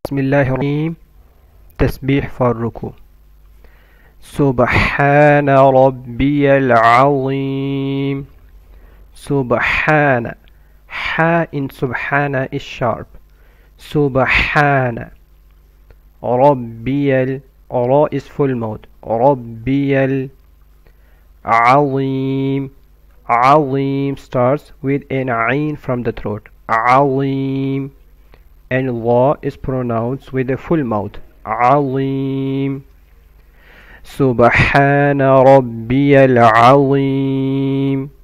بسم الله الرحيم. تسبيح for الركوع. سبحان ربي العظيم. سبحان. Ha in سبحان is sharp. سبحان. ربي Ra is full mode. ربي العظيم. عظيم starts with an ain from the throat. عظيم. And La is pronounced with a full mouth. عظيم. سبحان ربي العظيم.